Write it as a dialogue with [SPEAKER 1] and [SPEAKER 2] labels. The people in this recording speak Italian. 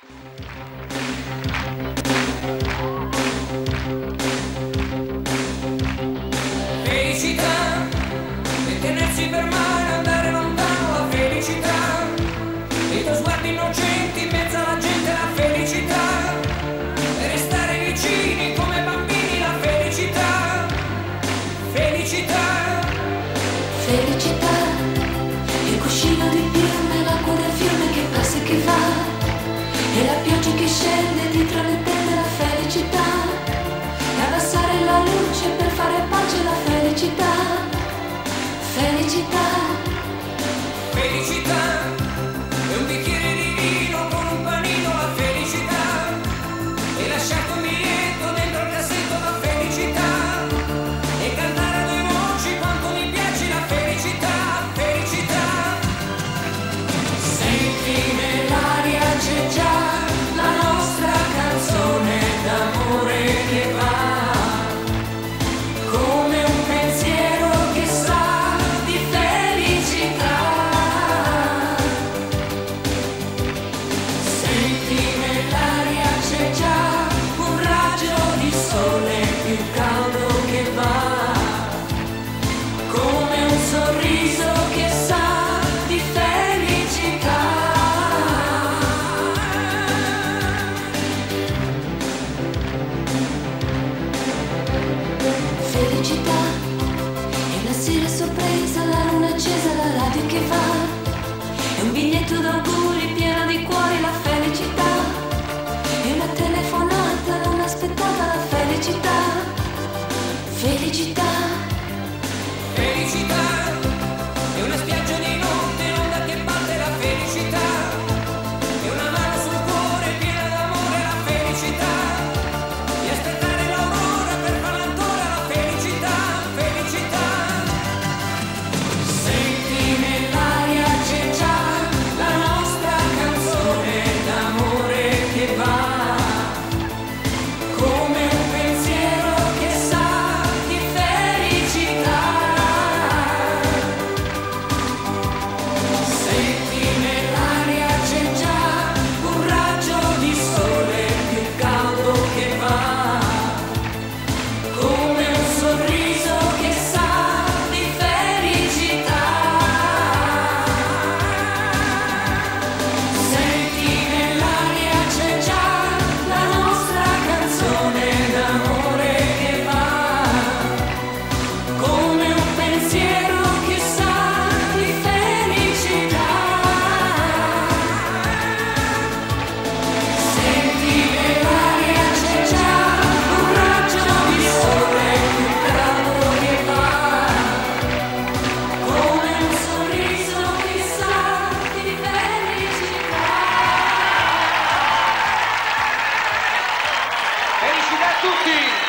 [SPEAKER 1] Felicità e tenersi per mano, andare lontano, la felicità, i tuoi sguardi innocenti in mezzo alla gente, la felicità, e restare vicini come bambini, la felicità, felicità,
[SPEAKER 2] felicità, il cuscino di piume, l'acqua del fiume che passa e che va, e la pioggia che scende dietro le tende, la felicità, e abbassare la luce per fare pace, la felicità, felicità,
[SPEAKER 1] felicità, e un bicchiere di vino con un panino, la felicità, e lasciarti un biglietto dentro il cassetto, la felicità, e cantare a due voci quanto mi piace, la felicità, felicità. Senti nell'aria c'è già la nostra canzone d'amore che va come un pensiero che sa di felicità. Senti nell'aria c'è già un raggio di sole più caldo che va come un sorriso che sa di felicità.
[SPEAKER 2] felicità, e la sera sorpresa, la luna accesa, la radio che va, e un biglietto d'auguri pieno di cuori, la felicità, e una telefonata non aspettata, la felicità, felicità,
[SPEAKER 1] Felicità, è una spiaggia di notte, l'onda che batte, la felicità, è una mano sul cuore piena d'amore, la felicità, di aspettare l'aurora per farla ancora, la felicità, felicità. Senti nell'aria c'è già la nostra canzone d'amore che va come un pensiero che sa di felicità. Senti nell'aria c'è già un raggio di sole più caldo che va come un sorriso che sa di felicità. Senti nell'aria c'è già la nostra canzone d'amore che va come un pensiero che sa di felicità. Senti nell'aria c'è già un raggio di sole più caldo che va come un sorriso che sa di felicità.
[SPEAKER 3] Felicità a tutti!